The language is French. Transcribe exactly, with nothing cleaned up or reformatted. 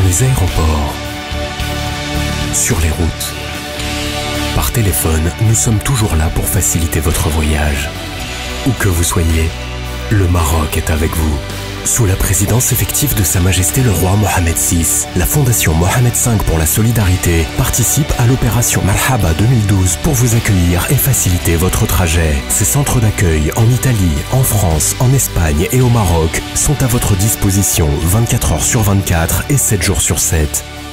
les aéroports, sur les routes. Par téléphone, nous sommes toujours là pour faciliter votre voyage. Où que vous soyez, le Maroc est avec vous. Sous la présidence effective de Sa Majesté le Roi Mohammed six, la Fondation Mohammed cinq pour la solidarité participe à l'opération Marhaba deux mille douze pour vous accueillir et faciliter votre trajet. Ces centres d'accueil en Italie, en France, en Espagne et au Maroc sont à votre disposition vingt-quatre heures sur vingt-quatre et sept jours sur sept.